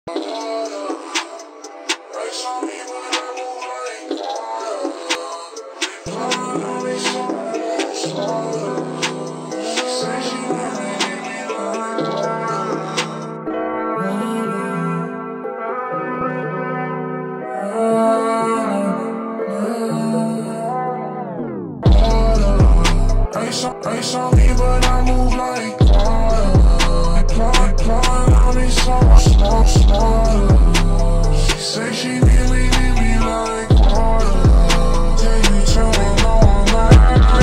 Ice on me, but I move like water. Applying on me so smaller. She say she need me like water. Then you tell me no, I'm not.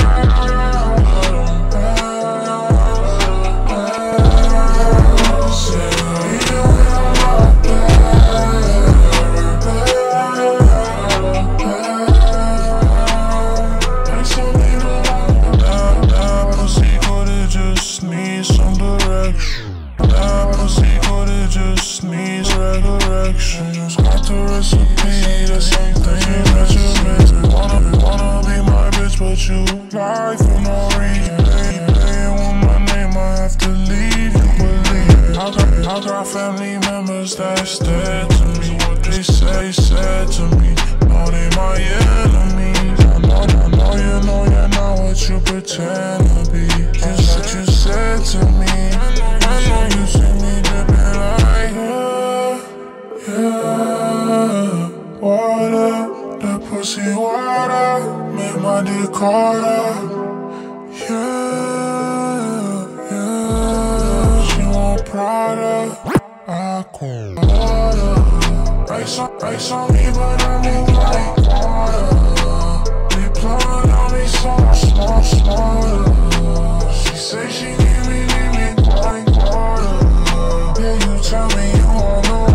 Got the recipe, the same thing that you made. Wanna be my bitch, but you lie for no reason. Playing with my name, I have to leave, you believe it. I got family members that's dead to me. What they say said to me. No, they my enemies. I know you're not what you pretend to be. You said to me. I know you see me dripping like yeah, water, that pussy water, make my dick harder. Yeah, she want Prada, I call water. Ice on me, but I move like water. They blowing on me so smaller. She say she need me like water. Yeah, you tell me you want no.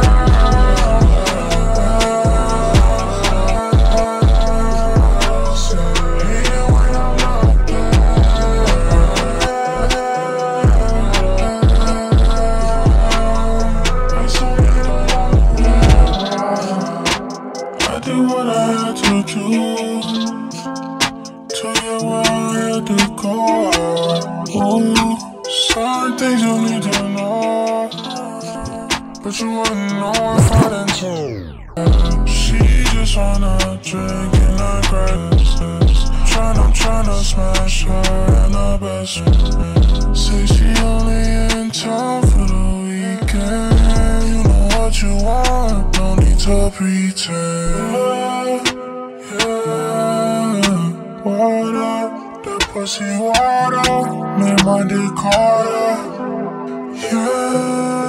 Certain things you need to know, but you wouldn't know if I didn't tell. She just wanna drink and I grass. Tryna smash her and her best friend. Say she only in town for the weekend. You know what you want, no need to pretend. Yeah, water. Pussy water, make my dick harder. Yeah.